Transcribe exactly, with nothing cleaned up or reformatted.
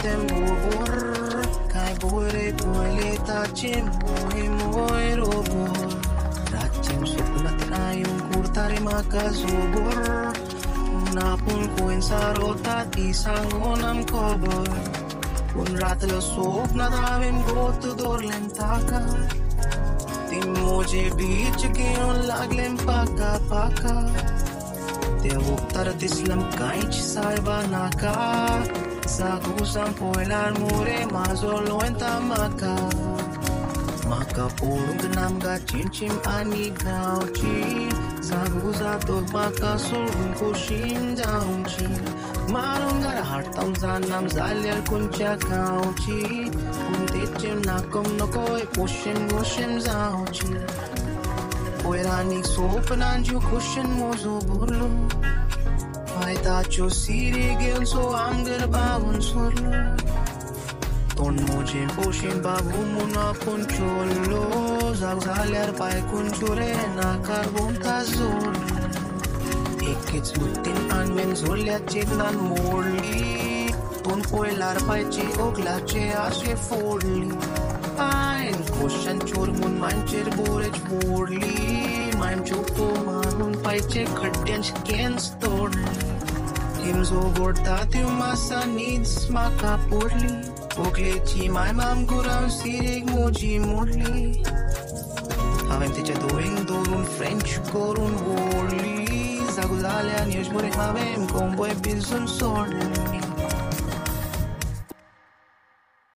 tem bobor kai bore pole tachim moi moi robor rachim supnat ayung kurtare makazobor napun kuin sarota tisangonam kobor un ratlo sopna davim gotu dorlem taka tim mujhe beach ke on laglem paka paka te uktar tislam kaich saiba naka Zaguzan poelar mure mazolo entamaka Maka purung nam ga chim chim ani gauchi Zaguza tot maka surun kushim daunchi Marungar hartam zanam zalyar kuncha gauchi Kunte chim nakom nokoi pushim gushim zauchi Poeranik sopananju kushin mozo burlu I thought you see again, so I'm gonna bawon sorlo. Ton mujhe poshin babu muna controllo. Zagzalyar pai kunjure na karbon tazol. Ekits mutin anven zolya chitnan morli. Ton poelar pai che oglache ashe forli. Ein koshan chormun mancher borech morli. Maim chupo manun pai che khadyan skens todli. Him so gorta tiu masa needs maka porli Okleci my mam guram sirig moji morli Havem tice doing dorun French korun vorli Zaguzalea nici bore havem combo e bizun sorli